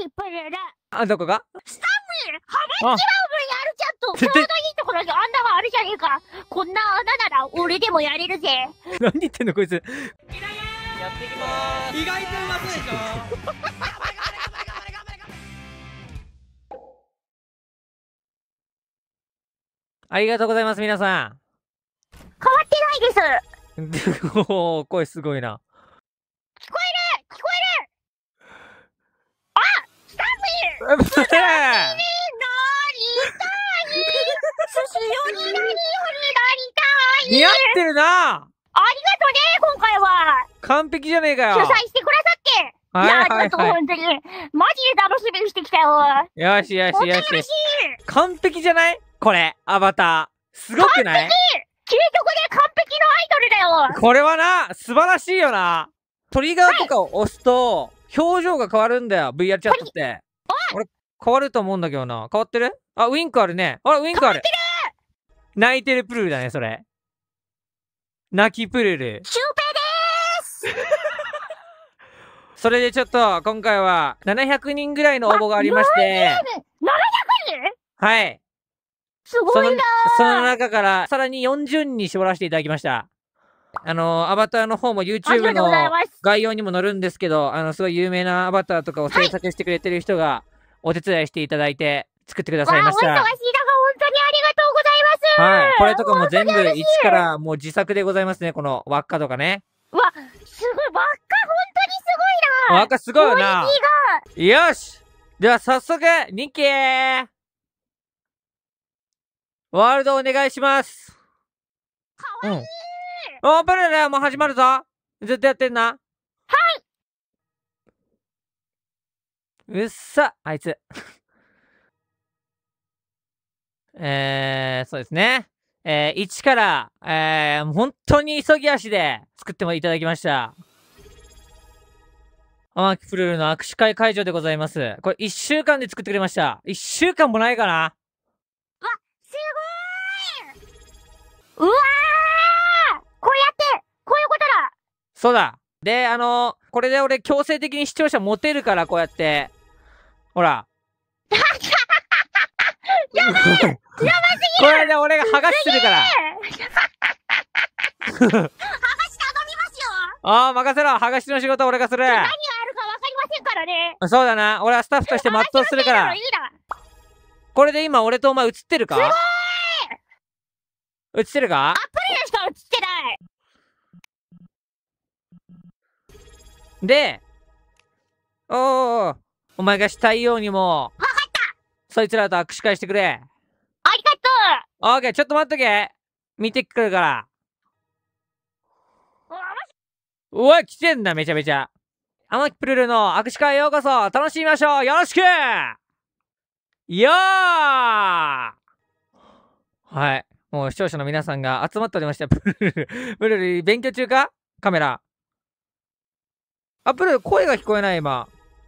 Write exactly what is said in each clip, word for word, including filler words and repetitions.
きっぱりだ。 あ、どこがスタッフ話しちまう分やるちゃんとちょうどいいところに穴があるじゃねえか。こんな穴なら俺でもやれるぜ。 何言ってんのこいつ。 やってきまーす。意外とうまそうでしょ。 ありがとうございます、皆さん。 変わってないです。 おー、声すごいな。 聞こえる聞こえる。あ、スタッフうっせーなりたい寿司より何よりなりたい。 似合ってるな。 ありがとね、今回は。 完璧じゃねえかよ。 主催してくださって。 はいいや、 はいちょっと本当に、マジで楽しみにしてきたよ。 よしよしよしよし。 本当に嬉しい。 完璧じゃないこれ、アバター。すごくない究極で完璧のアイドルだよ。 これはな、素晴らしいよな。トリガーとかを押すと、表情が変わるんだよ、ブイアール チャットって。俺、変わると思うんだけどな。変わってる？あ、ウインクあるね。あら、ウインクある。泣いてるプルルだね、それ。泣きプルル。 シュウペイでーす。 それでちょっと、今回は、ななひゃくにんぐらいの応募がありまして、 ななひゃくにんはい。 すごいなー。 その中から、さらによんじゅうにんに絞らせていただきました。あの、アバターの方も YouTube の概要にも載るんですけど、あの、すごい有名なアバターとかを制作してくれてる人が、お手伝いしていただいて、作ってくださいました。 わあ、お忙しい中、本当にありがとうございます。 はい。これとかも全部一からもう自作でございますね。この輪っかとかね。 うわ、すごい、輪っか本当にすごいな。 輪っかすごいよな。 クオリティが。 よし。では早速、ニッキーワールドお願いします。 かわいい。 うん、おー、ブルルもう始まるぞ。ずっとやってんな。はい。うっさ、あいつ。えー、そうですね。えー、一から、えー、本当に急ぎ足で作ってもいただきました。天木プルルの握手会会場でございます。これ一週間で作ってくれました。一週間もないかな。 わ、すごーい。うわー、こうやって、こういうことだ。 そうだ。で、あのー、これで俺強制的に視聴者持てるから、こうやって。ほら。 やばいやばすぎる。 これで俺が剥がしてるから。 剥がして頼みますよ。 ああ、任せろ。剥がしの仕事は俺がする。 何があるかわかりませんからね。 そうだな。俺はスタッフとして全うするから。これで今俺とお前映ってるか？すごーい！映ってるか？ アプリでしか映ってない。 で、おーおー、お前がしたいようにも、 わかった。 そいつらと握手会してくれ。 ありがとう。オーケー、ちょっと待っとけ。見てくるから。うわ、来てんだ、めちゃめちゃ。天木プルルの握手会へようこそ。楽しみましょう。よろしく。よー。はい。もう視聴者の皆さんが集まっておりました。プルルル。プルルル、勉強中か？カメラ。あ、プルル、声が聞こえない、今。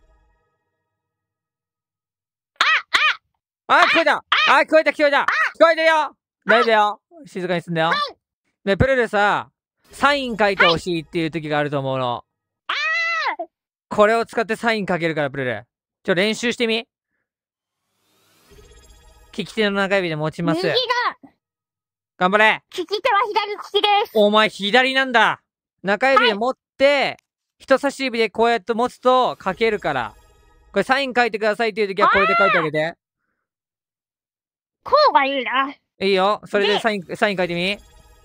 あ、ああ、聞こえた。あ、聞こえた、聞こえた。聞こえてるよ。大丈夫よ。静かにすんだよ。ね、プルルさ、サイン書いてほしいっていう時があると思うの。これを使ってサイン書けるから、プルル。ちょ、練習してみ。利き手の中指で持ちます。 右が。 頑張れ。 利き手は左利きです。 お前、左なんだ。中指で持って、はい、人差し指でこうやって持つと書けるから。これサイン書いてくださいっていう時はこれで書いてあげて。 こうがいいな。 いいよ。それでサイン、サイン書いてみ。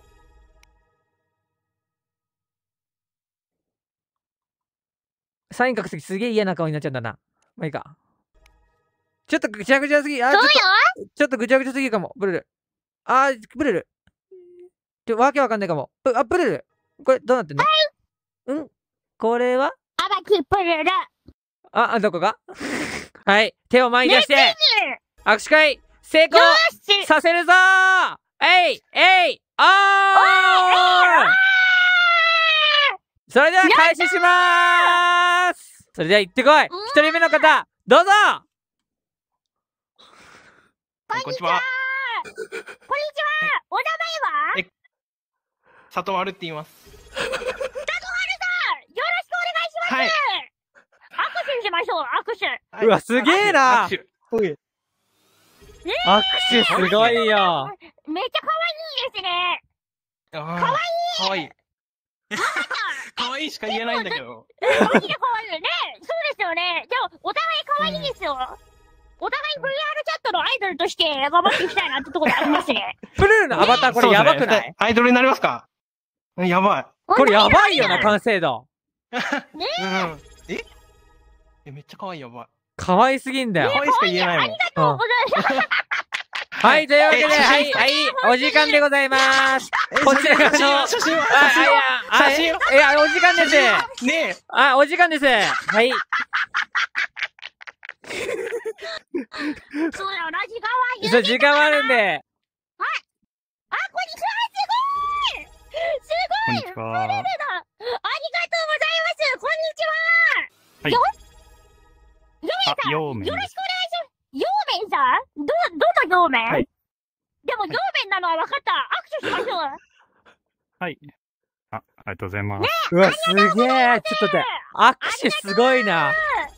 サイン書くときすげえ嫌な顔になっちゃうんだな。まあいいか。ちょっとぐちゃぐちゃすぎ。あ、ちょっと、ちょっとぐちゃぐちゃすぎるかも。ブルル。あー、ブルル。ちょ、わけわかんないかも。あ、ブルル。これ、どうなってんの？はい。ん？これは？ あばきブルル。 あ、どこが？はい。手を前に出して、握手会、成功させるぞー！えいえいおー！それでは開始しまーす。それでは行ってこい。一人目の方、どうぞ。 こんにちは。こんにちは。お名前は？ 里丸って言います。 里丸さん、よろしくお願いします。はい。握手手しましょう、握手。 うわ、すげえな。 握手握手すごいよ。 めっちゃ可愛いですね。 かわいい。かわいい。かわいいしか言えないんだけど。 マジで可愛いよね。そうですよね。でも、お互い可愛いですよ。お互い ブイアール チャットのアイドルとして頑張っていきたいなってところありますね。 プルルのアバターこれやばくない？ アイドルになりますか？やばい。 これやばいよな、完成度。 ねえ。ええ、めっちゃ可愛いやばい。 可愛すぎんだよ。 可愛いしか言えないもん。 ありがとうございます。 はい、というわけで、はい、はい、お時間でございます。こちらの、 写真はあ、いや、 写真いや、お時間です。 ねえ。 あ、お時間です。はい。 そうだよな、時間はそう、時間はあるんで。 はい。あ、こんにちは、すごいすごいプルルだ。ありがとうございます。こんにちは。 はい。 よ、ヨメさん、 ヨーメンよろしくお願いします。ヨーメンさんど、どのヨーメン？ はい。 でも、ヨーメンなのは分かった。握手しましょう。 はい。あ、ありがとうございます。 うわ、すげえ。ちょっと待って。握手すごいな。 あ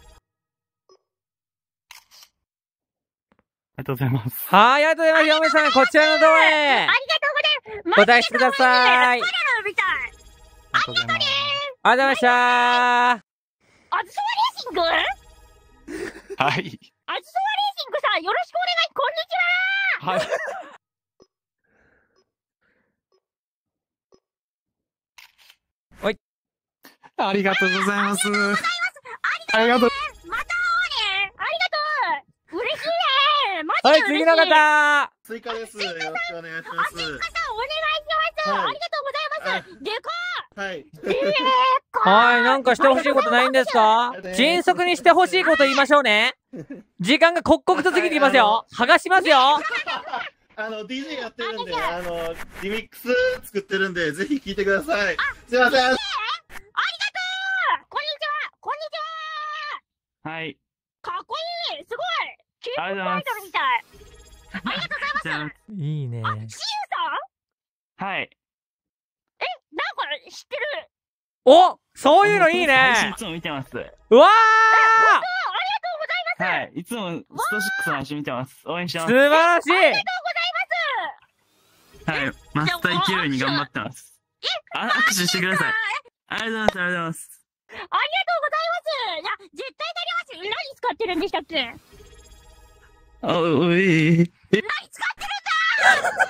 りがとうございます。 はい、ありがとうございます。ヨーメンさん、こちらのドアへ。 ありがとうございます。 ご退出ください。 マジで可愛い。みたい。 ありがとうございます。 ありがとうございました。 あずさわレーシングはい。 あずさわレーシングさん、よろしくお願い、こんにちは。 はい。 おい。 ありがとうございます。 ありがとう。また会おうね。ありがとう。嬉しいね。マはい、 ジで嬉しい。 次の方。 追加です。よろしくお願いしあ、 ます。 シンカさん、お願いします。 はいありがとうございます。でかはい。 ー。えー、かはい、なんかしてほしいことないんですか？迅速にしてほしいこと言いましょうね。時間が刻々と過ぎていますよ。剥がしますよ。 あの、ディージェー やってるんで、あの、リミックス作ってるんで、ぜひ聞いてください。すいません。 ありがとう。こんにちは。こんにちは。 はい。 かっこいい。すごい。ケーありポップアイがとうございますドルみたい。ありがとうございます。 いいね。 あ、シユさんはい。 なんか知ってる。 お、そういうのいいね配信い。つも見てます。 うわー。 ありがとうございます。 はい。いつもストシックスの配信見てます。応援してます。 素晴らしい。 ありがとうございます。 はい。マスターいけるように頑張ってます。あ、握手してください。ありがとうございます。ありがとうございます。 ありがとうございます。いや、絶対なります。何使ってるんでしたっけ？ お、おい。 何使ってるんだ何使ってるん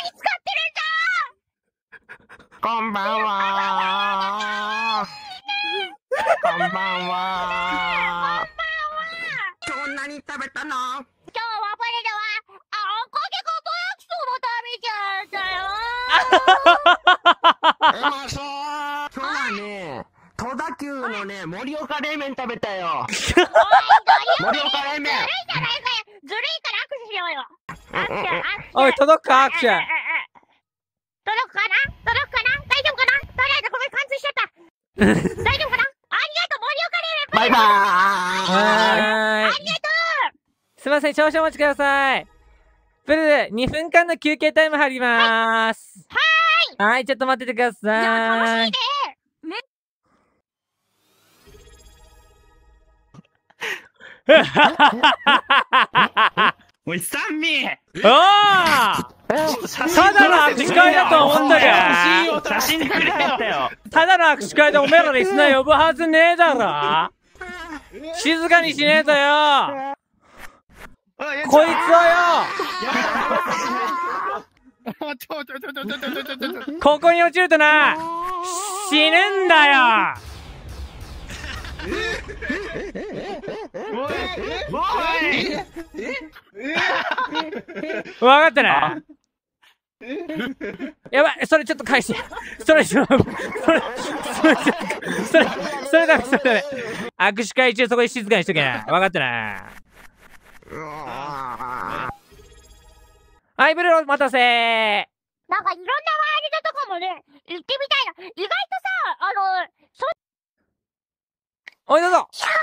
だこんばんは。こんばんは。今日何食べたの？ 今日はパレでは、あんかけごと焼きそば食べちゃったよ。 え、まあそう。今日はね、戸田急のね、盛岡冷麺食べたよ。盛岡冷麺。 ずるいじゃないかよ。ずるいから握手しようよ。握手、握手。 おい、届くか、握手。 届くかな届くかな大丈夫かなとりあえずごめん、貫通しちゃった。大丈夫かなありがとう、盛岡冷麺。 バイバーイ。 はーい。 ありがとう。 すいません、少々お待ちください。プルル、にふんかんの休憩タイム入りまーす。 はーい。 はい、ちょっと待っててくだいや、楽さい。 しいね。めおい、スタンミーおーただの握手会だと思ったか写真くれたよ。 ただの握手会でおめえらリスナー呼ぶはずねえだろ静かにしねえとよこいつをよここに落ちるとな死ぬんだよわかったなやばいそれちょっと返してそれちょっとそれそれそれそれダメそれダメ握手会中そこで静かにしとけなわかったなはいブルーお待たせーなんかいろんなワールドとかもね、行ってみたいな。意外とさ、あの、そおいどうぞこんにちは、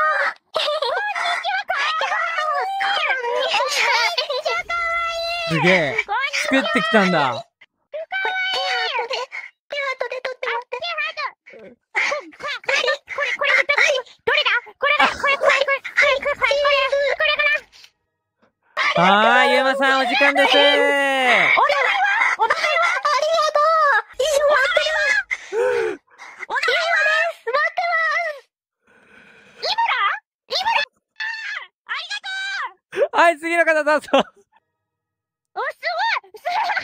かわいい。めっちゃかわいい。 すげえ作ってきたんだかわいい。手ハートで撮ってもらって。手ハート。これ、これ、これ、どれだこれだこれだこれ山さん、お時間です。 お願いは、お願いは、ありがとう。いいの待ってます。お願いはね、待ってます。井村井村ありがとう。 はい、次の方どうぞ。 お、すごいす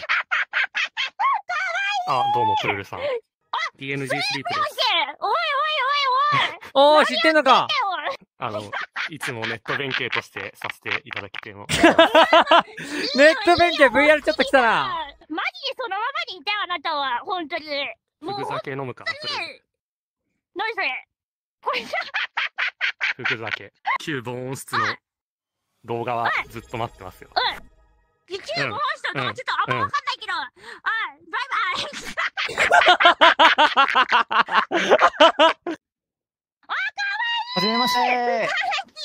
あ、どうも、プルルさん。ティーエヌジースリープです。 ごいおいおいおー、知ってんのか。 おいあの、いつもネット弁慶としてさせていただきても。 ネット弁慶 ブイアール ちょっと来たな。 マジでそのままでいたあなたは、本当に。もう、 ふぐ本酒飲むから、プルル。 当に。何それこれさ、 ふぐ酒。旧防音室の動画はずっと待ってますよ。 一応もう一つとかちょっとあんまわかんないけど、あ、バイバイはじめまして。 はじめまして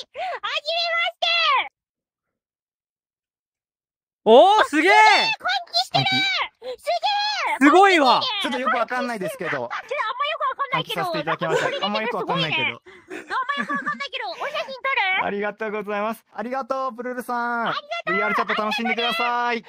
おー、すげえ。 換気してるすげえすごいわ。 ちょっとよくわかんないですけど、 ちょっとあんまよくわかんないけど、 換気させていただきました。あんまよくわかんないけど。 あんまよくわかんないけど、お写真撮るありがとうございます。ありがとう、プルルさん。ブイアール チャット楽しんでください。 うん、楽しむマジでありがとう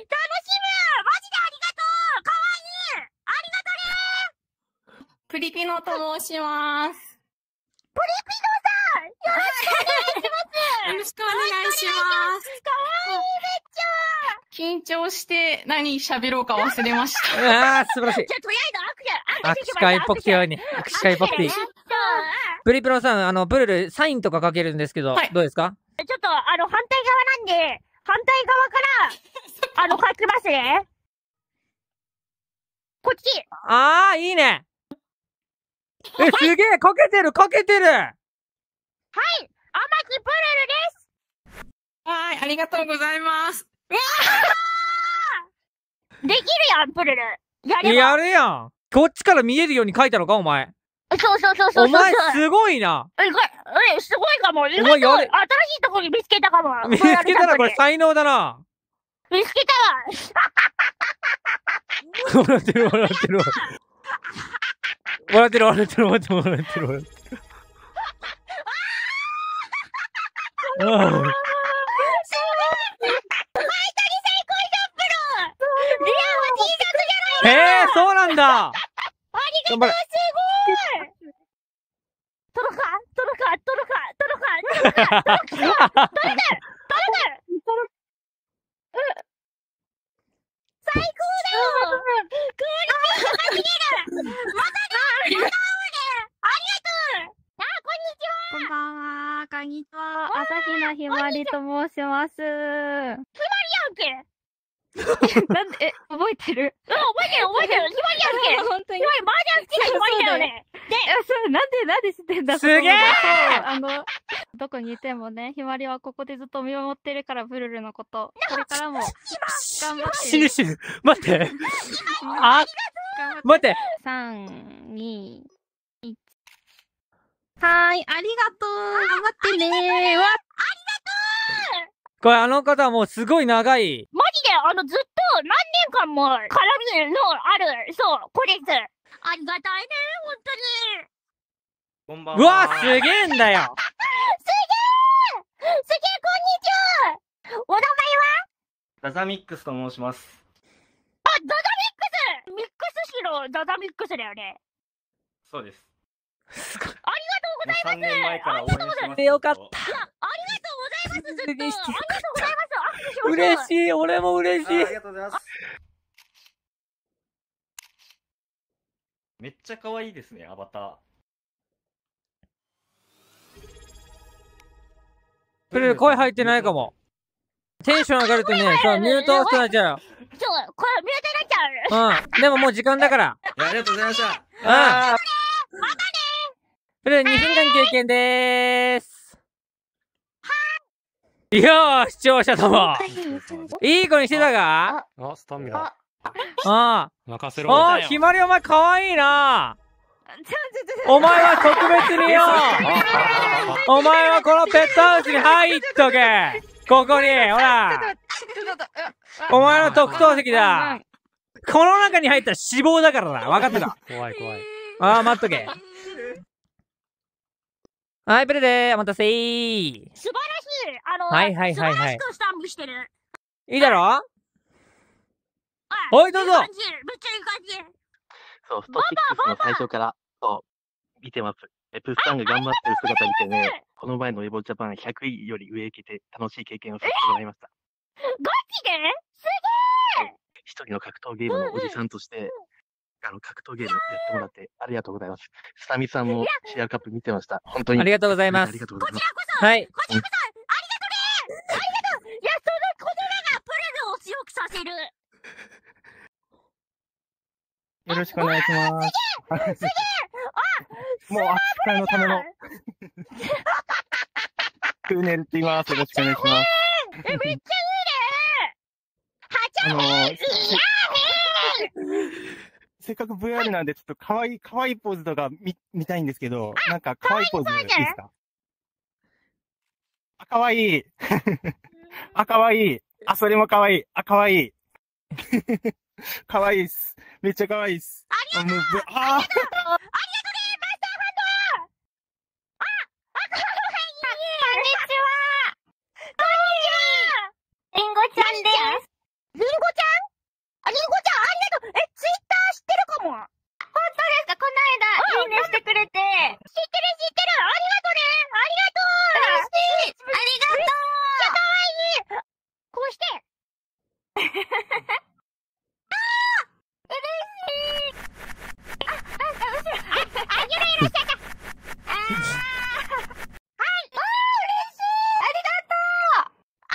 かわいいありがとねプリピノと申します。 プリピノさんよろしくお願いしますよろしくお願いします。 かわいいめっちゃ緊張して何喋ろうか忘れました。 あー、素晴らしい。 じゃあとりあえず握手、 握手会っぽくてように。握手会っぽくていい。プリプロさん、あの、プルル、サインとか書けるんですけど、 はいどうですか？ ちょっと、あの、反対側なんで、反対側から、あの、書きますね。こっち。 あー、いいね。え、すげえ、書けてる、書けてる。 はい、天木プルルです。 はい、ありがとうございます。 できるやん、プルル。やれば。 やるやん。こっちから見えるように書いたのか、お前。 そうそうそうそうそう。 お前、すごいな。 え、これ、え、すごいかも。意お前外とやれ新しいところに見つけたかも。 見つけたらこれ才能だな。 見つけたわ。 笑ってる、笑ってる。笑ってる、笑ってる、笑ってる、笑ってる、笑ってる。ああ。 すごい。前谷最高ジャンプのリアは T シャツじゃないへえ、そうなんだ。 ありがとう、すごい届か届か届か届か届か届か届か届か届か最高だよクールピンが見れるまたねまた会うねありがとうあ、こんにちはこんばんは、こんにちは。朝日奈ひまりと申します。 やんけなんで、え、覚えてる？ うん、覚えてる覚えてるひまりやんけ本当に。 ひまり、マージャン好きなひまりだよねで、そう、なんで、なんで知ってんだすげえそうあの、どこにいてもね、ひまりはここでずっと見守ってるから、ブルルのこと。これからも、頑張って。 死ぬ死ぬ。待って。あ、 頑張って。 待って。 さん、に、いち。はーい、ありがとう。頑張ってねー。わこれあの方はもうすごい長い。 マジで、あの、ずっと何年間も絡みのある、そう、これです。ありがたいね、本当に。 こんばんうわ、すげえんだよ。 すげえすげえ、こんにちはお名前はダザミックスと申します。 あ、ダダミックスミックス氏のダダミックスだよね。 そうです。 ありがとうございます。 さんねんまえから応援してます。 よかった。 いや、ありがとうございます、ずっと。ありがとう嬉しいございます。握手しましょう。 嬉しい、俺も嬉しい。 あありがとうございます。めっちゃ可愛いですね、アバター。 プルル声入ってないかも。テンション上がるとね、そう、ミュートオフとなっちゃうよ。 そう、これ、ミュートになっちゃう。 うん。でももう時間だから。 いやありがとうございました。 うん。プルルにふんかん休憩でーす。いやー、視聴者とも。いい子にしてたか？ あ、スタミナ。 あ任せあ。 ろ。 おー、ひまりお前かわいいな。お前は特別によ。お前はこのペットハウスに入っとけ。ここに、ほら。お前の特等席だ。この中に入ったら死亡だからな。分かってた。 怖い怖い。 ああ、待っとけ。はい、プレでー、お待たせー。 素晴らしい。あの、 はいはいはいはい素晴らしくスタンプしてる。 いいだろ？ あおい、どうぞ。 いい感じ。めっちゃいい感じ。 そう、ストキックスの最初から、そう、見てます。え、プスさんが頑張ってる姿見てね、この前のエボジャパンひゃくいより上行けて楽しい経験をさせてもらいました。 ガチですげえ。 一人の格闘ゲームのおじさんとして、あの、格闘ゲームやってもらってありがとうございます。スタミさんもシェアカップ見てました。本当に。 ありがとうございます。 ありがとうございます。 はい。 こちらこそ、ありがとね。ありがとう。いや、そのこれらがプルルを強くさせる。 よろしくお願いします。 すげえ。あ、 もう、扱いのための。クーネルって言います。よろしくお願いします。 え、めっちゃいいね。はちゃめ、いやね。 せっかく ブイアール なんで、ちょっと可愛い、可愛いポーズとか見、見たいんですけど、なんか可愛いポーズいいですか？あ、可愛い。あ、可愛い。あ、それも可愛い。あ、可愛い。可愛いっす。めっちゃ可愛いっす。 ありがとう。ありがとう。ありがとうね、マスターハンド。あ、あ、可愛い。こんにちは。こんにちは。リンゴちゃんです。リンゴちゃん？あ、リンゴちゃん、ありがとう。え、ツイッター知ってるかも。本当ですか？この間、いいねしてくれて。知ってる知ってる。ありがとね。ありがとう。嬉しい。ありがとう。めっちゃ可愛い。こうして。あー嬉しい。あ、あ、後ろ。あ、あ、ゆらゆらしちゃった。あー。はい。あー、嬉しい。ありがとう。ありがとう。ありがとう。ありがとう。あー、ありがとう。あ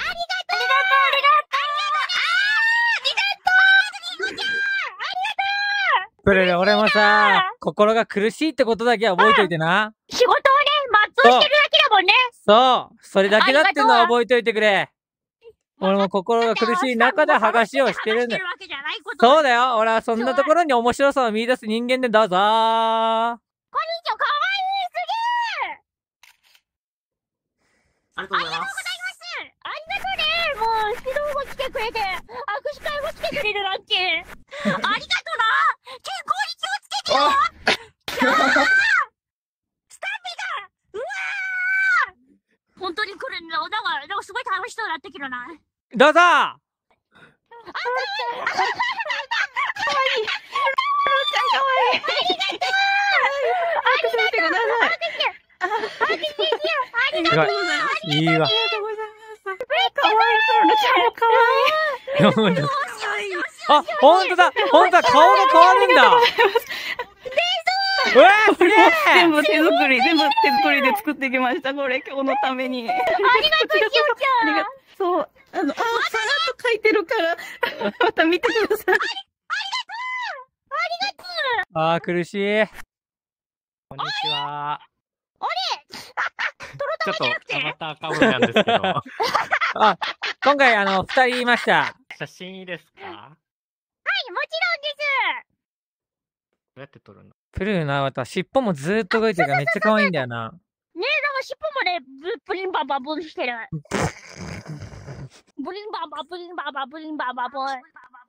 ー、リンゴちゃん。ありがとう。 プルル、俺もさ、心が苦しいってことだけは覚えといてな。 仕事をね、全うしてるだけだもんね。 そう。それだけだってのは覚えといてくれ。俺も心が苦しい中で剥がしをしてるんだよ。そうだよ。俺はそんなところに面白さを見出す人間でどうぞー。 こんにちは、かわいい。すげえ。 ありがとうございます。 ありがとうね。もう、指導も来てくれて、握手会も来てくれるなんて。ありがとな。健康に気をつけてよ。スタンピだ。うわー。本当に来るんだ。なんか、なんかすごい楽しそうになってきるな。 どうぞー。 あ、かわいい。ローちゃんかわいい。ありがとう。ありがとう。ありがとう。ありがとうございます。 いいわ。 ありがとうございます。かわいい。ローちゃんもかわいい。 あ、ほんとだ。ほんとだ。顔が変わるんだ。うわー、すげえ。 全部手作り、全部手作りで作ってきました。これ、今日のために。 ありがとう、きよちゃん。 ありがとう。そう。あの、あ、さらっと書いてるから、また見てください。ありがとう。ありがとう。 あー、苦しい。こんにちは。 あれちょっと、アバターかぶりなんですけど。 あ、今回、あの、二人いました。 写真いいですか？ はい、もちろんです。 どうやって撮るの？ プルルのアバター、尻尾もずーっと動いてるからめっちゃ可愛いんだよな。 ねえ、なんか尻尾もね、ブブリンババブンしてる。ブリンババブリンババブリンババブン。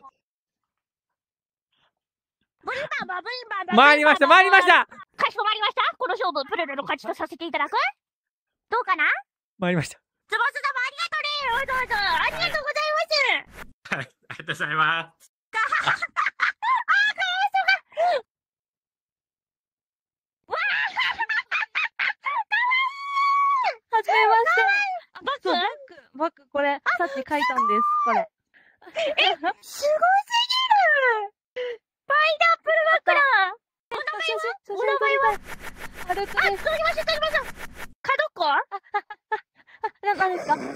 ブリンババブリンババ。 回りました、回りました。 かしこまりました。この勝負、プルルの勝ちとさせていただく。どうかな？ 回りました。 ズボス様ありがとうね。どうぞ、ありがとうございます。 はい、ありがとうございます。 あ、かわいそうが。わあはじめまして。バッグバッグバッグ、これ、さっき書いたんです、これ。 え、すごすぎる。パイナップルバッグだ。お名前はハルクです。 あ、撮りました、撮りました。かどこ？あ、あ、 あ、な、なんですか？はい。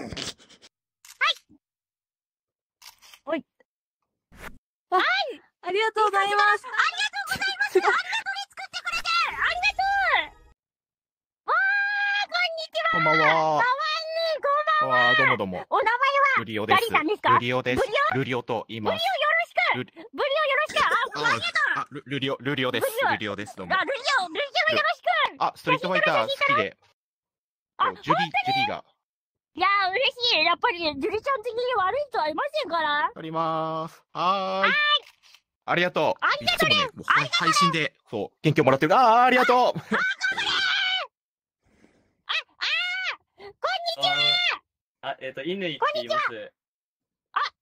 おい。 はい。 ありがとうございます。 ありがとうございます。ありがとうね、作ってくれて。ありがとう。わー、こんにちは。 こんばんは。 かわいい、こんばんは。 わー、どうもどうも。 お名前はルリオです。 誰なんですか？ ルリオです。 ブリオ？ ルリオと言います。 ブリオよろしく。ブリオよろしく。あ、ありがとう。 あ、ルルリオ、ルリオです。ルリオです。どうも。 あ、ルリオ、ルリオよろしく。 あ、ストリートファイター好きで。 あ、 ジュリ、ジュリが。 いやー、嬉しい。やっぱり、ジュリちゃん的に悪い人はいませんから。 撮りまーす。はーい。ありがとう。 ありがとうね。 いつもね、もう配信で、そう、元気をもらってる。あー、ありがとう。 あ、頑張れー。あ、あー、こんにちは。 あ、えっと、犬って言います。 あ、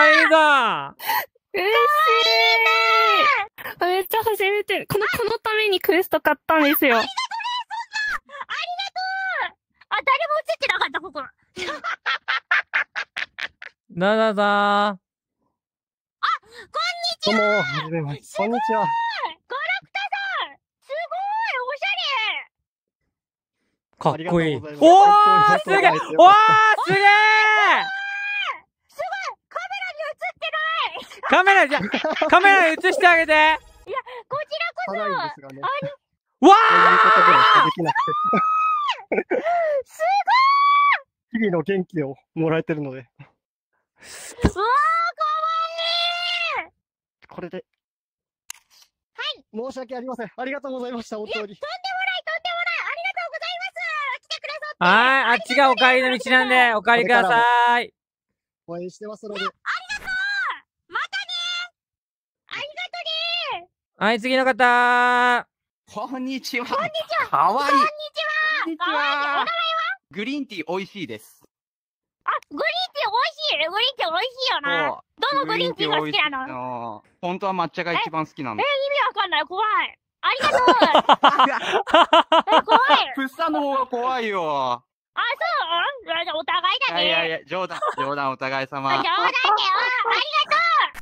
わいいぞ。 嬉しい。めっちゃ初めて、この、このためにクエスト買ったんですよ。 ありがとう。あ、誰も映ってなかった、ここ。 だだだー。 どうも、はじめまして。こんにちは。 ガラクタさん、すごいおしゃれ。 かっこいい。 ありがとうございますおー本すげえ当に本当におーすげえすごいカメラに映ってないカメラじゃ、カメラに映してあげて。 いや、こちらこそ。 ただいですがね。 ありわそういうことぐらいしかできなくて。 人の元気をもらえてるので。 うわー、かわいい。 これで。 はい。 申し訳ありません。ありがとうございました、本当に。 いや、とんでもない、とんでもない。ありがとうございます。来てくださって。 はい、あっちがお帰りの道なんで、お帰りください。 応援してますので。 ありがとう。またね。ありがとね。 はい、次の方。 こんにちは。 こんにちは。 かわいい。 こんにちは。 こんにちかわいい。お名前は？ は。グリーンティー美味しいです。 あ、グリーンティー美味しい。グリーンティー美味しいよな。どのグリーンティーが好きなの？ の？本当は抹茶が一番好きなの。 え、意味わかんない。怖い。ありがとう。え、怖い。 プッサの方が怖いよ。 あ、そう？じゃあお互いだね。 いやいやいや、冗談、冗談お互い様。 冗談だよ。ありが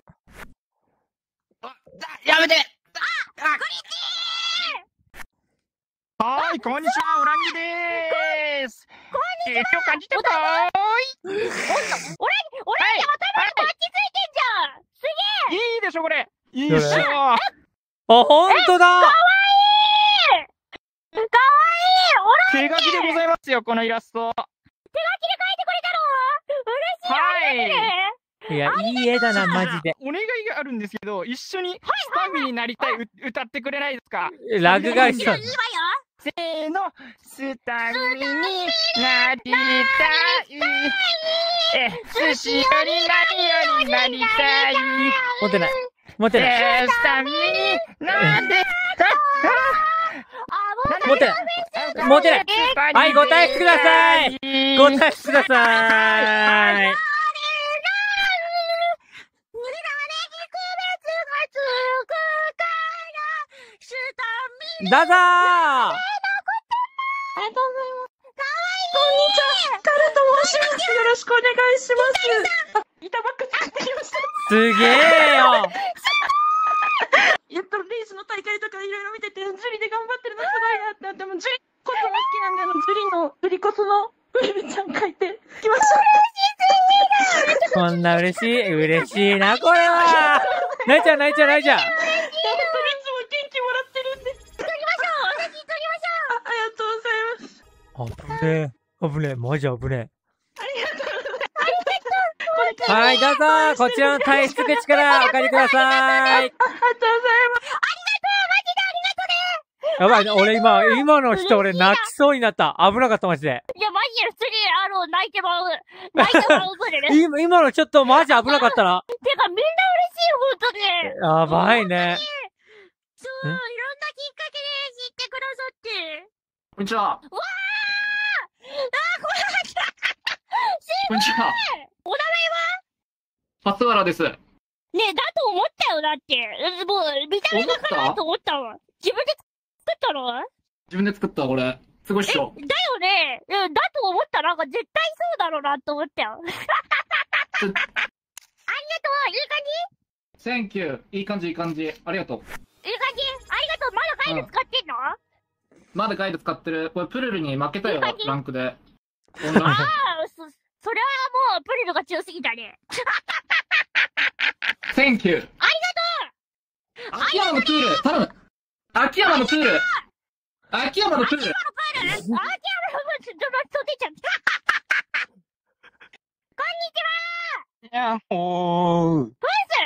とう。 やめて。 あ、グリーンティー。 はーい、こんにちは、オランギでーす。 こんにちは。 影響感じてるかーい。 おらに、おらに頭にバッチついてんじゃん。すげえ。 いいでしょ、これ。いいっしょ。 あ、ほんとだ。 かわいい。かわいい。オランギ。 手書きでございますよ、このイラスト。 手書きで描いてくれたの？嬉しい。ありがとね。 いや、いい絵だな、マジで。 お願いがあるんですけど、一緒にスタミになりたい、う歌ってくれないですか？ ラグがしちゃう。 いいわよ。 せーの、スタミになりたい。え、寿司より何よりなりたい。 持ってない。持ってない。 えー、スタミになんで、 持ってない。持ってない。はい、ご退出ください。ご退出ください。どうぞー。 ありがとうございます。こんにちは。カルと申します。よろしくお願いします。あ、板ばっか作ってきました。 すげえよ。 やっぱレースの大会とかいろいろ見てて、ジュリで頑張ってるのすごいなって思って、ジュリこそも好きなんで、あの、ジュリの、ジュリこその、プルルちゃん書いてきました。 こんな嬉しい、嬉しいな、これは。泣いちゃう、泣いちゃう、泣いちゃう。 いや、本当にいつも元気もらってるんで。 撮りましょう。私撮りましょう。 あ、ありがとうございます。 危ねえ、危ねえ、マジ危ねありがとうございます。ありがとう。 え。はい、どうぞ、こちらの退出口からお帰りください。 ありがとうございます。ありがとう、マジでありがとね。 やばいね、俺今、今の人俺泣きそうになった。危なかった、マジで。 いや、マジで普通に、あの、泣いてまう。泣いてまう、それね。 今、今のちょっとマジ危なかったな。 てか、みんな嬉しい、ほんとに。 やばいね。 そう、いろんなきっかけで知ってくださって。 こんにちは。 わーあー、これだけこんにちは。 お名前は？ 松原です。 ねえ、だと思ったよ、だって。もう、見た目がかなと思ったわ。自分で作ったの？ 自分で作ったこれ。すごいっしょ。 だよね。うん、だと思ったら、なんか絶対そうだろうなと思ったよ。ありがとう。いい感じ？ センキュー。いい感じ、いい感じ。ありがとう。 いい感じ？ありがとう。まだガイド使ってんの？ まだガイド使ってる。これプルルに負けたよ、ランクで。 ああ、そ、それはもう、プリルが強すぎたね。 センキュー。 ありがとう。 秋山のプール、頼む。秋山のプール。秋山のプール。秋山のプール。秋山のプール、ちょっと、ちょっと出ちゃった。こんにちは。 やっほー。 フース、フース、ありがとう。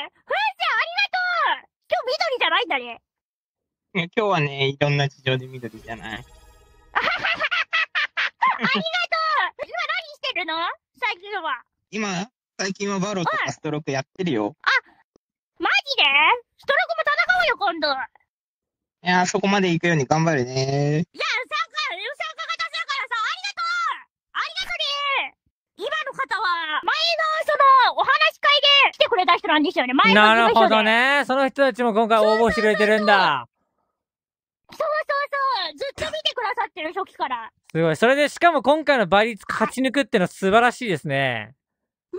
今日緑じゃないんだね。 今日はね、いろんな事情で緑じゃない。 ありがとう。今何してるの？最近は。 今、最近はバロとかストロークやってるよ。 あ、マジで？ストロークも戦おうよ、今度。 いやー、そこまで行くように頑張るねー。 いや、参加、参加型するからさ、ありがとう。ありがとね。今の方は、前の、その、お話し会で来てくれた人なんですよね。前のなるほ事務所で。 どね。その人たちも今回応募してくれてるんだ。 そうそうそう。ずっと見てくださってる初期から。 すごい。それでしかも今回の倍率勝ち抜くってのは素晴らしいですね。 ねえ、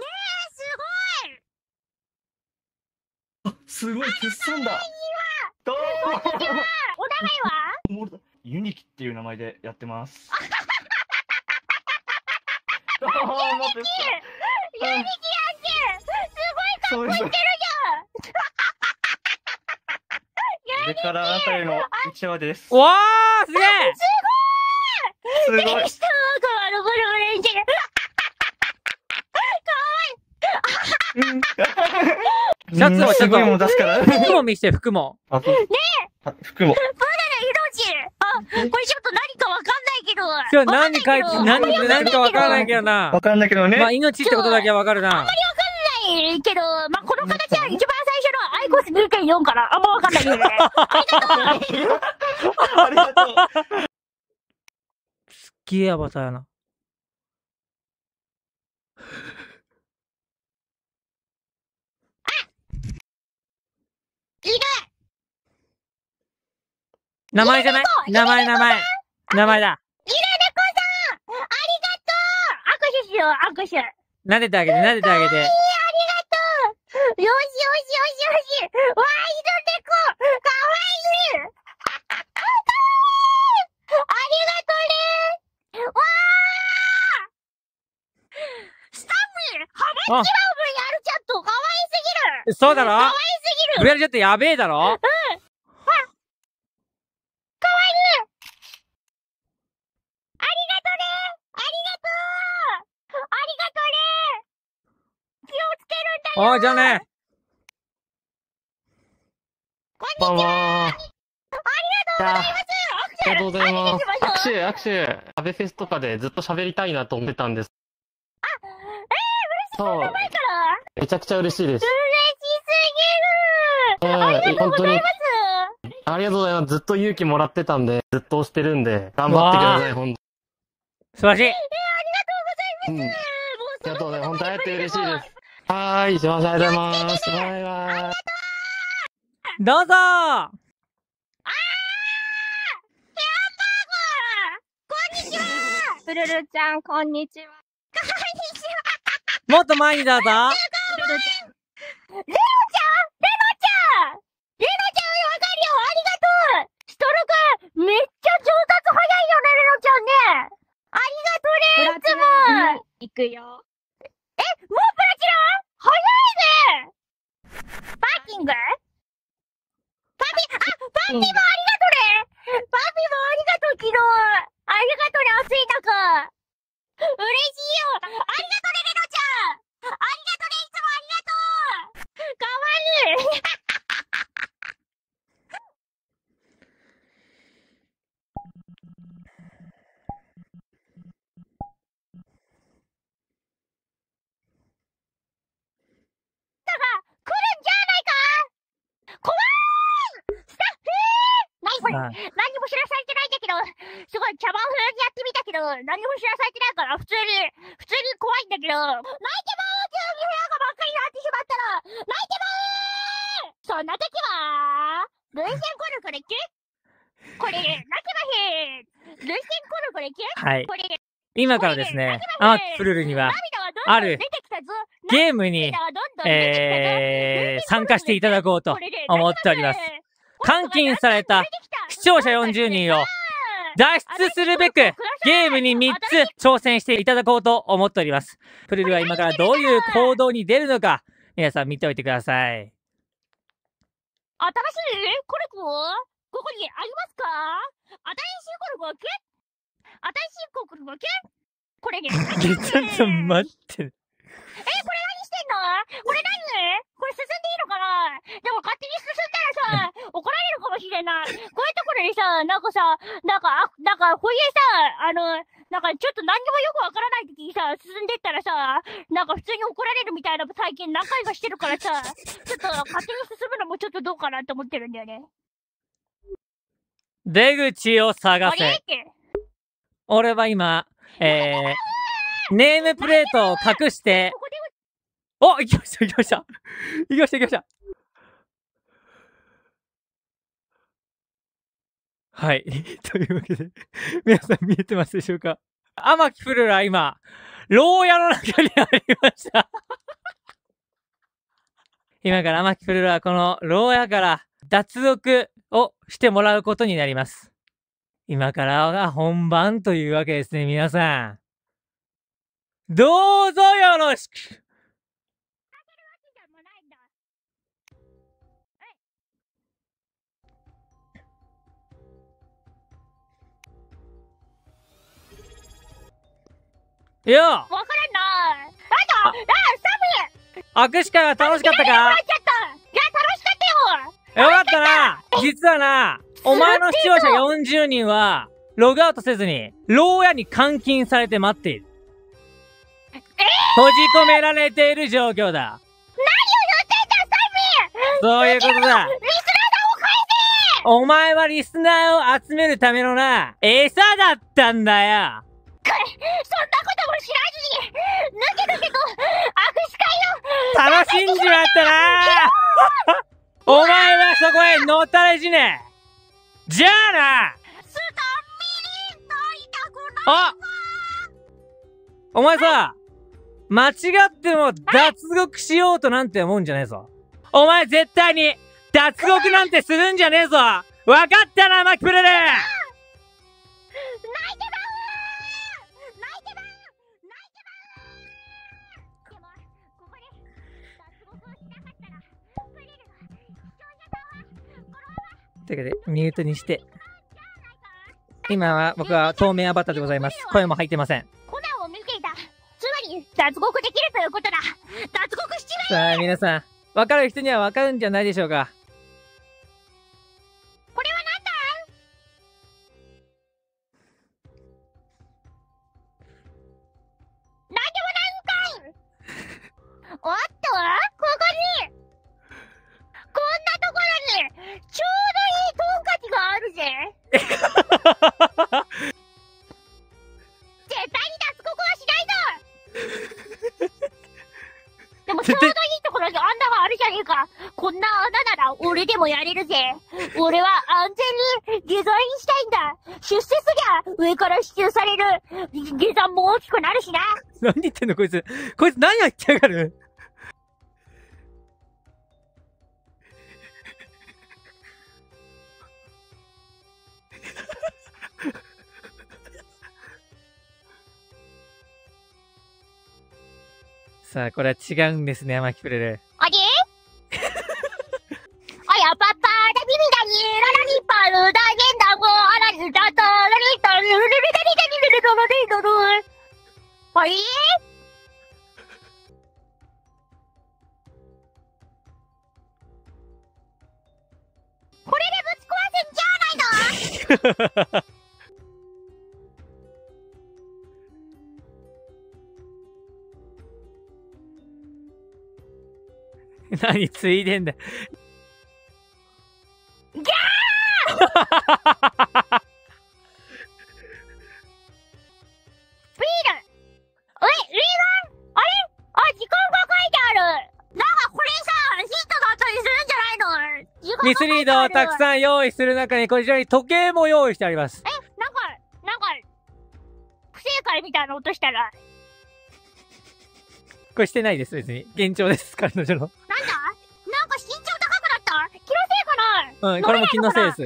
すごい。 あ、すごい、決算だ。 どうも。お名前は？ ユニキっていう名前でやってます。 ユニキユニキやんけ。すごいかっこいいてるこれからあなたへの一話です。 わー、すげえ。 すごい。 すごい。 びっくりした。このブルーレンジ。 シャツもちょっすごいもんと、 出すから。 服も見して、服も。 あ、 ねえ服も。 プールヒロシあ、これちょっと何かわかんないけど。 今日何書いて、何、何かわからないけどな。 わかんないけどね。 まあ、命ってことだけはわかるな。 あんまりわかんないけど、まあ、この形は一番最初のアイコス にてんよん からあんまわかんないけどね。ありがとうありがとう。 すっげえアバターやな。 いる名前じゃない名前、名前。名前だ。 いる猫さんありがとう握手しよう、握手。 撫でてあげて、撫でてあげて。 ありがとうよしよしよしよしわあ、いる猫かわいいかわいいありがとうねわあスタッフハマっちまう分やるちゃんとかわいすぎるそうだろかわいすぎるブラジャーってやべえだろうんあかわいいありがとねありがとうありがとね気をつけるんだよおい、じゃあね。 こんばんは。 ありがとうございますありがとうございます。握手、握手。アベフェスとかでずっと喋りたいなと思ってたんです。 あ、えー、嬉しい。 そう。 前からめちゃくちゃ嬉しいです。 嬉しすぎる。ありがとうございます。 ありがとうございます。ずっと勇気もらってたんで、ずっと押してるんで、頑張ってください、ほんと。 素晴らしい。 えー、ありがとうございます。 ありがとうございます。本当会えて嬉しいです。はーい、すいません、ありがとうございます。バイバイ。 どうぞー。 あーヘアンバーガーこんにちはプルルちゃん、こんにちは。 こんにちはもっと前にどうぞ。 プルルちゃん。レノちゃんレノちゃんレノちゃんわかるよありがとうストロークめっちゃ上達早いよね、レノちゃんねありがとうねいつも行くよ。 え、もうプラチナ早いねパーキングパピ、あ、パピもありがとねパピもありがとう、昨日ありがとね、暑い中嬉しいよありがとね、レノちゃんありがとね、いつもありがとうかわいいだが、来るんじゃないか怖いスタッフ何これ、 はい何も知らされてないんだけど、すごい茶番風にやってみたけど、何も知らされてないから、普通に、普通に怖いんだけど、泣いてまう急に部屋が真っ赤になってしまったら、泣いてまうそんな時は、ルイセンコルコレキュこれ、泣けまへんルイセンコルコレキュはいこれ、 今からですね、アーキプルルには、 涙はどんどんある出てきたぞゲームに、 涙はどんどん出てきたぞえー、参加していただこうと思っております。監禁された視聴者よんじゅうにんを脱出するべく、ゲームにみっつ挑戦していただこうと思っております。プルルは今からどういう行動に出るのか、皆さん見ておいてください。 新しいコルクをここにありますか新しいコルクをキュッ新しいコルクをキュッこれね、 ちょっと待って。 え、これ何してんのこれ何これ進んでいいのかなでも勝手に進んだらさ、怒られるかもしれない。こういうところにさ、なんかさ、なんか、あ、なんか、こういうさ、あの、なんかちょっと何にもよくわからない時にさ、進んでったらさ、なんか普通に怒られるみたいな最近何回かしてるからさ、ちょっと勝手に進むのもちょっとどうかなって思ってるんだよね。 出口を探あれせっ。て俺は今、えー、ネームプレートを隠して、 ここでお、行きました行きました行きました行きましたはい。というわけで、皆さん見えてますでしょうか？天木プルルは今、牢屋の中にありました。今から天木プルルはこの牢屋から脱獄をしてもらうことになります。今からが本番というわけですね、皆さん。どうぞよろしく。いや、 わからんなあんたあ、スタッフ握手会は楽しかったか？ いや、楽しかったよ。 よかったな。実はな、お前の視聴者よんじゅうにんは、ログアウトせずに、牢屋に監禁されて待っている。 えー、 閉じ込められている状況だ。 何を言ってんだ、サミー。 そういうことだ。 リスナーさんを返せ。 お前はリスナーを集めるためのな、餌だったんだよ。 そんなことも知らずに、ぬけぬけと握手会を楽しんじまったな。お前はそこへのたれ死ね。じゃあな。 スタミリンといたくない。 あ、お前さ、間違っても脱獄しようとなんて思うんじゃねえぞ。お前絶対に脱獄なんてするんじゃねえぞ。わかったな、マキプルル。 泣いてまう。泣いてまう。泣いてまう。でもここで脱獄をしなかったらプリルの視聴者さんはこのまま。 というわけでミュートにして。今は僕は透明アバターでございます。声も入ってません。 コナンを見ていた。つまり脱獄できるということだ。脱獄しちまえ。 さあ皆さん、わかる人にはわかるんじゃないでしょうか。 これはなんだ？なんでもないんかい。おっと、ここにこんなところにちょうどいいトンカチがあるぜ。絶対に脱獄はしないぞ。でもちょうどいいところに穴があるじゃねえか。こんな穴なら俺でもやれるぜ。俺は安全に下山したいんだ。出世すりゃ上から支給される下山も大きくなるしな。 何言ってんのこいつ。こいつ何やってやがる。さあ、これは違うんですね、マキプレル。 あれあやぱぱだビビだにララニパルだゲンダゴあらにだとラリタルルルルルルルルルルルルルルあれこれでぶち壊せんじゃないの。 何ついでんだ。 ギャービールえ、リーガンあれあ、時間が書いてある。なんかこれさ、ヒントだったりするんじゃないの？時間が書いてある。 ミスリードをたくさん用意する中にこちらに時計も用意してあります。 え、なんか、なんか、不正解みたいな音したら。 これしてないです、別に。幻聴です、彼女の。 なんだなんか身長高くなった？気のせいかな？ うん、これも気のせいです。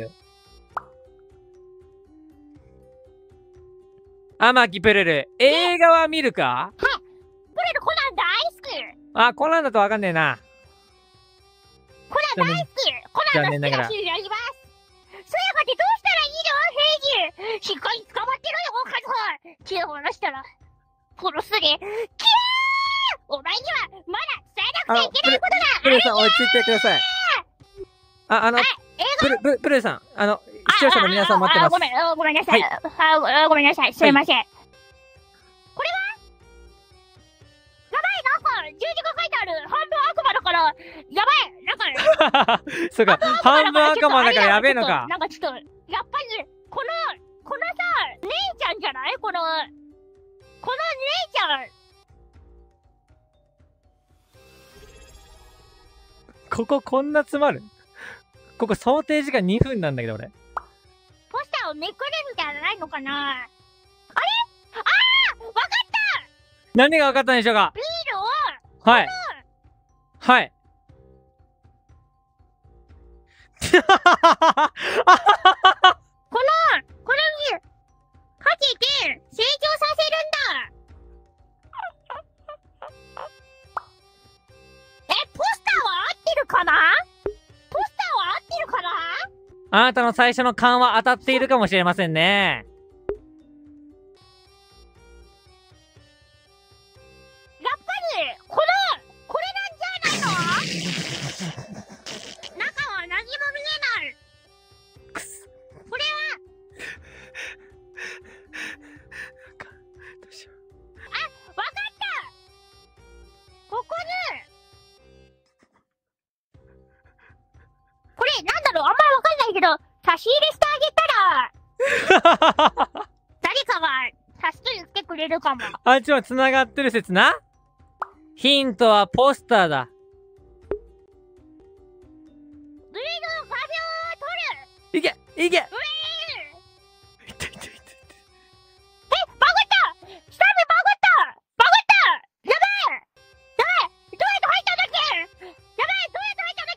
天木プルル、映画は見るか？ はっ、プルルコナン大好き。 あ、コナンだとわかんねえな。 コナン大好き。コナンが好きな人になります。そやかてどうしたらいいの？平次。しっかり捕まってろよ、カズハ。手を離したら、殺すで。キャー！お前には、まだ伝えなくちゃいけないことがある。 プルルさん、落ち着いてください。あ、あの、プル、プル、プルルさん、あの、視聴者の皆さん待ってます。 ごめん、ごめんなさい。はい、あ、ごめんなさい。すいません。はい、これはやばい、なんか、十字が書いてある。半分悪魔だから、やばい、なんか。 そうか、半分悪魔だからやべえのか。 なんかちょっと、やっぱり、この、このさ、姉ちゃんじゃないこの、この姉ちゃん。 こここんな詰まる？ここ想定時間にふんなんだけど俺。 ポスターをめくれみたいなのないのかな？あれ？あー！わかった！ 何がわかったんでしょうか？ ビールを、 はい。はい。 この、これに、かけて、成長させるんだ。え、ポスターは合ってるかな？ポスターは合ってるかな？ あなたの最初の勘は当たっているかもしれませんね。 やっぱり、この、これなんじ誰かが助けに来てくれるかも。 あっちは繋がってる説な。ヒントはポスターだ。 ブリの画像を撮る。 いけいけ。 うえーえ、バグった！スタビバグった！バグった！やべえ！やべえ！どうやって入ったんだっけ？やべえ！どうやって入ったんだ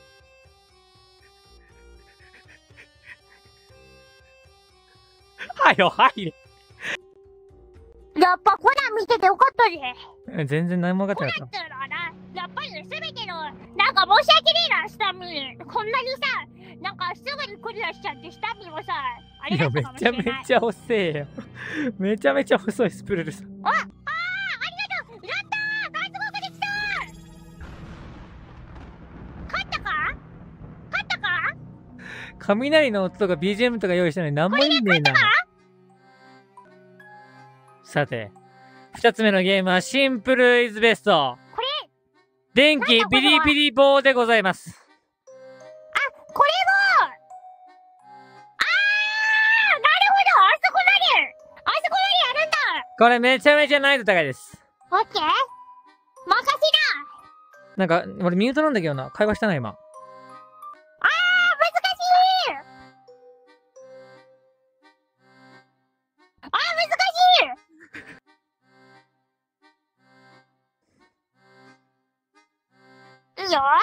っけ？ はよ入れ。 やっぱコナン見ててよかったぜ。 全然何も分かってなかっコナンってのはな、やっぱりすべての、なんか申し訳ねえな、スタミン。こんなにさ、なんかすぐにクリアしちゃってスタミンもさ、あた。いや、 りがとめちゃうかもしれない。 めちゃ遅えよ。めちゃめちゃ遅いスプルルさん。 あ、あー、ありがとう。やったー、脱獄できたー。勝ったか？勝ったか？ 雷の音とか ビージーエム とか用意したのに何も意味ねえな。さて、二つ目のゲームはシンプルイズベスト。 これ電気ビリビリ棒でございます。 あ、これもあー、なるほど、あそこなりあそこなりやるんだ。 これめちゃめちゃ難易度高いです。 オッケー、任せなんか、俺ミュートなんだけどな。会話したな、今。 な。あー、難しい。あー、難しい。いいよ。じゃー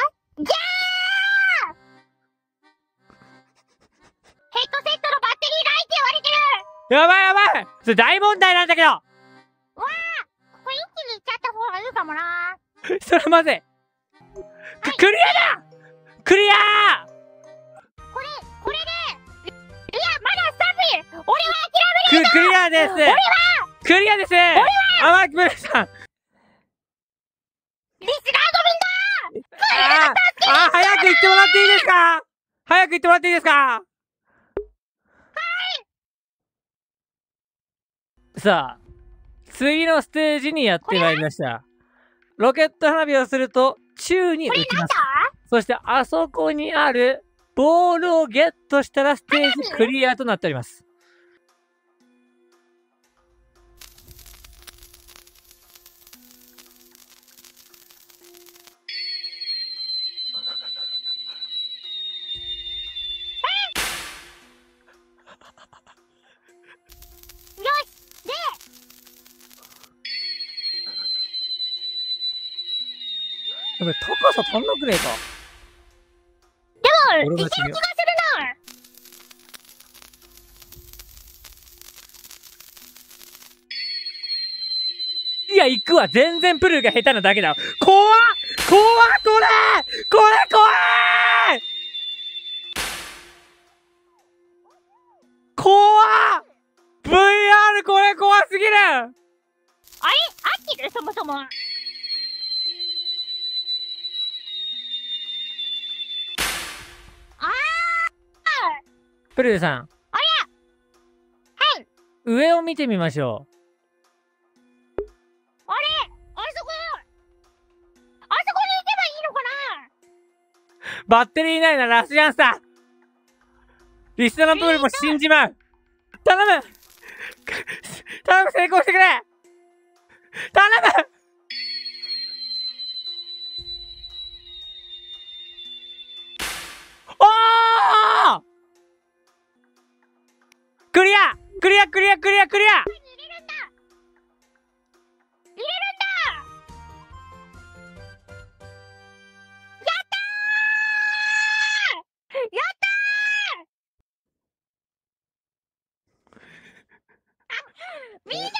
ヘッドセットのバッテリーないって言われてる。 やばいやばい、それ大問題なんだけど。 わー、ここ一気に行っちゃった方がいいかもな。 それまずい。ククリアだ。クリアこれ、これで、いや、まだスタッフ、俺は諦めないぞ。 ククリアです。 俺はクリアです。 俺は甘木ブルさん。 リスナーゴミンだー。 あー、あー、早く行ってもらっていいですか？早く行ってもらっていいですか？はい。さあ、次のステージにやってまいりました。ロケット花火をすると宙に浮きます。そしてあそこにあるボールをゲットしたらステージクリアとなっております。 よし、で、 やべ、高さ足んなくねえか。 でも、いける気がするな。 いや、行くわ。全然プルルが下手なだけだ。怖っ怖っこれこれ怖い怖っ !ブイアール これ怖すぎる。 あれ、合ってるそもそも。あー、 プルルさん。 あれ、はい。 上を見てみましょう。 あれ、あそこ、あそこに行けばいいのかな。 バッテリーないならラスジャンさ。リスナーのプールも死んじまう。頼む頼む、成功してくれ頼むおークリアクリアクリアクリアクリア入れるんだ入れるんだやったーやったーみんなー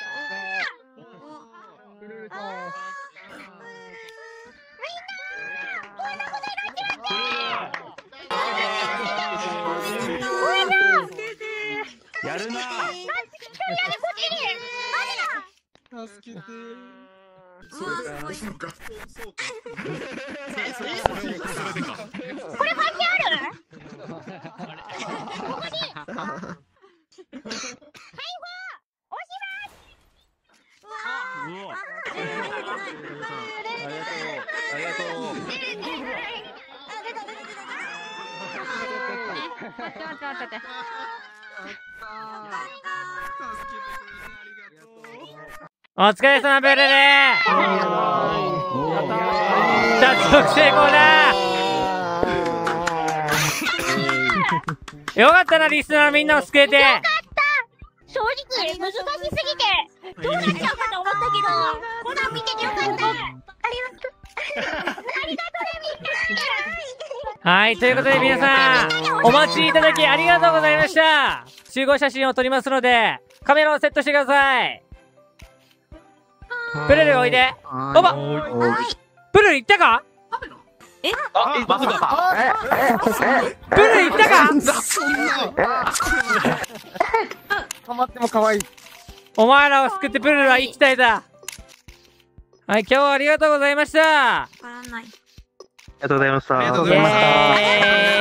みんなーこんなことになっちまってやるな。 助けて。 そうか、そうか。 これ関係ある？ここに解放押します。うわー。 ありがとう。ありがとう。 待って待って待って待って。 お疲れ様、プルル。脱獄成功だ。よかったな、リスナーのみんなを救えて。 よかった。正直難しすぎてどうなっちゃうかと思ったけど、コナン見ててよかった。ありがとう。ありがとうね、みんな。 はい、ということで皆さん、お待ちいただきありがとうございました。集合写真を撮りますので、カメラをセットしてください。プルルおいで。おば、プルル行ったか？ え？ あ、まさか。 プルル行ったか？ かまっても可愛い。 お前らを救ってプルルは生きたいだ。はい、今日はありがとうございました。 わからない。 ありがとうございました。 ありがとうございました。 イエーイ。